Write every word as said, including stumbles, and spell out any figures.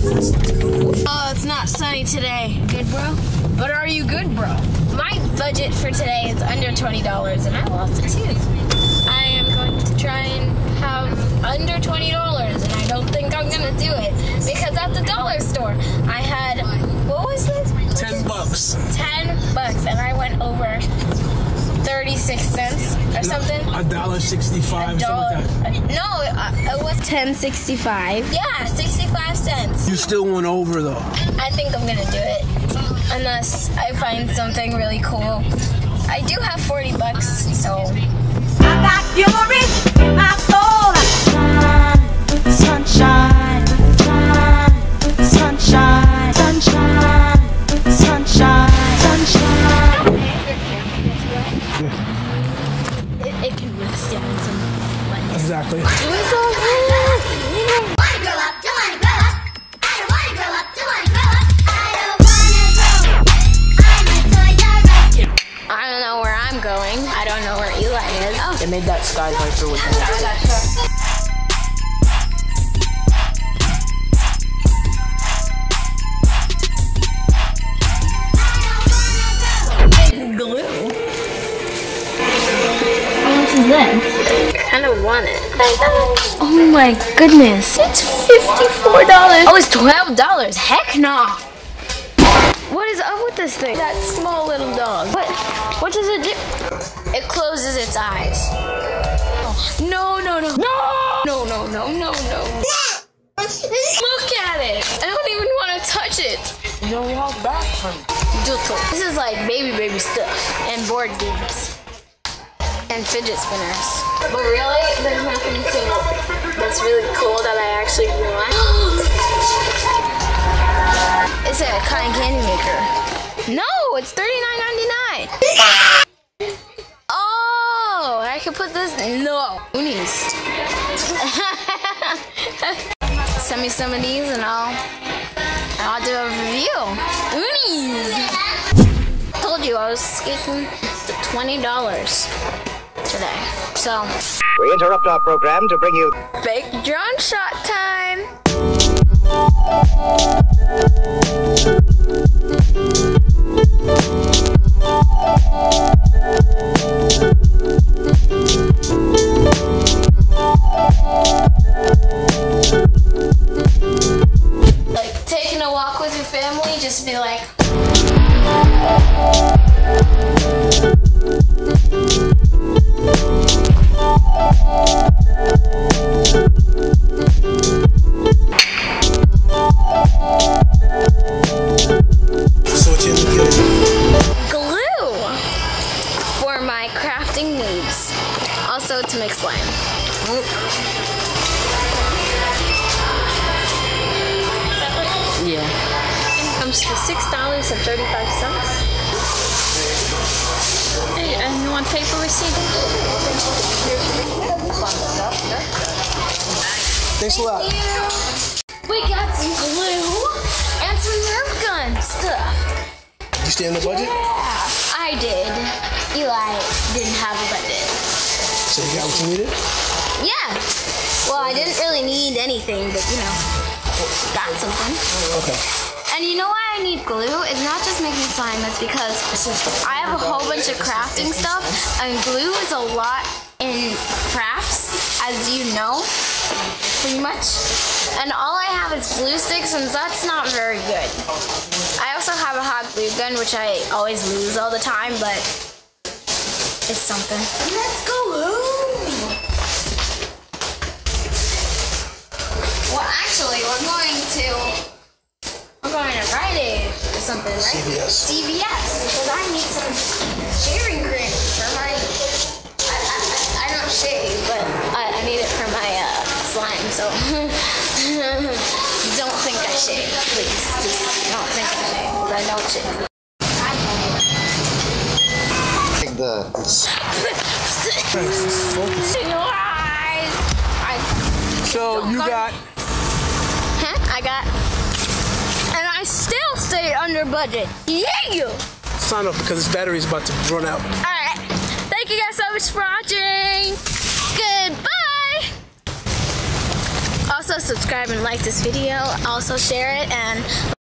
Oh, it's not sunny today. Good, bro? But are you good, bro? My budget for today is under twenty dollars, and I lost a tooth. I am going to try and have under twenty dollars, and I don't think I'm gonna do it because at the dollar store I had, what was this? Ten bucks. Ten bucks, and I went over thirty-six cents or something. A dollar sixty-five, something like that. No, it, it was ten sixty-five. Yeah, sixty-five cents. You still went over though. I think I'm gonna do it unless I find something really cool. I do have forty bucks, so. I got fury in my soul. Sunshine, sunshine, sunshine, sunshine, sunshine. It, it can withstand some lightness. Exactly. What's all that? Wanna grow up, don't wanna grow up. I don't wanna grow up, don't wanna grow up. I don't wanna grow up. I'm a Toys R Us. I don't know where I'm going. I don't know where Eli is. Oh. They made that sky viper with me. Glue. What's this? I kind of want it. Oh my goodness. It's fifty-four dollars. Oh, it's twelve dollars. Heck no. What is up with this thing? That small little dog. What? What does it do? It closes its eyes. Oh. No, no, no. No! No, no, no, no, no. Look at it. I don't even want to touch it. You don't walk back from it. This is like baby, baby stuff and board games and fidget spinners. But really, there's nothing to that's really cool that I actually want. It's a cotton candy maker. No, it's thirty-nine ninety-nine. Oh, I can put this. No, Unis. Send me some of these and I'll I'll do a review. Unis. I told you I was skating the twenty dollars today. So We interrupt our program to bring you fake drone shot time. Like taking a walk with your family, just be like. So what you getting? Glue for my crafting needs. Also to make slime. Yeah. Comes to six dollars and thirty-five cents. Hey, and you want paper receipt? Thanks a lot. We got some glue and some Nerf gun stuff. You stay in the budget? I did. Eli didn't have a budget. So you got what you needed? Yeah. Well, I didn't really need anything, but you know, got something. Okay. And you know why I need glue? It's not just making slime, it's because I have a whole bunch of crafting stuff, and glue is a lot in crafts, as you know, pretty much. And all I have is glue sticks, and that's not very good. I also have a hot glue gun, which I always lose all the time, but it's something. Let's go home! Well, actually, we're going to... We're going to Rite Aid or something, right? C V S. C V S, because I need some shaving cream for my... I, I, I don't shave, but I, I need it for my uh, slime, so... Don't think I shave, please. Just don't think I shave, because I don't shave. the So you got... Huh? I got... And I still stayed under budget. Yeah! Sign up because this battery's about to run out. Alright. Thank you guys so much for watching. Goodbye! Also, Also subscribe and like this video. Also share it and